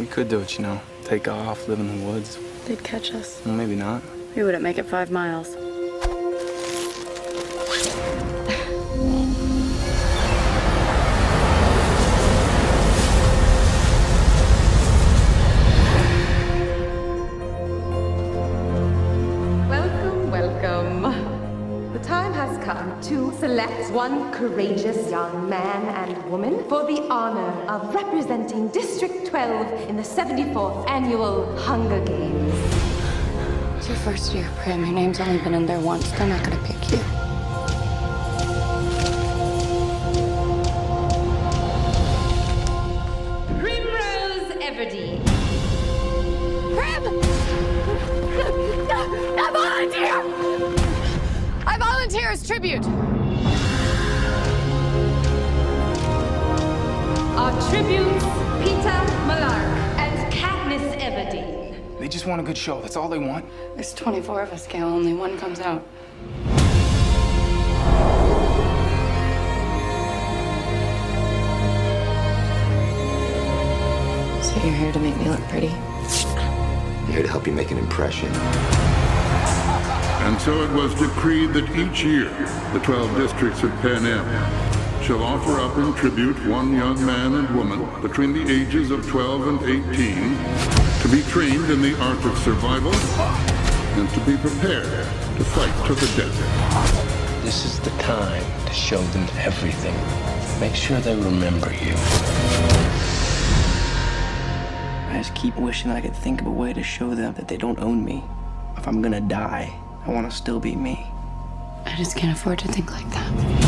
We could do it, you know. Take off, live in the woods. They'd catch us. Well, maybe not. We wouldn't make it 5 miles. Welcome, welcome. The time has come to select one courageous young man and woman for the honor of representing District 12 in the 74th Annual Hunger Games. It's your first year, Prim. Your name's only been in there once. They're not gonna pick you. Primrose Everdeen. Prim! I volunteer! I volunteer as tribute. Our tributes, Peter Malark and Katniss Everdeen. They just want a good show. That's all they want. There's 24 of us, Gail. Only one comes out. So you're here to make me look pretty? I'm here to help you make an impression. And so it was decreed that each year, the 12 districts of Pan Am shall offer up in tribute one young man and woman between the ages of 12 and 18 to be trained in the art of survival and to be prepared to fight to the death. This is the time to show them everything. Make sure they remember you. I just keep wishing that I could think of a way to show them that they don't own me. If I'm gonna die, I want to still be me. I just can't afford to think like that.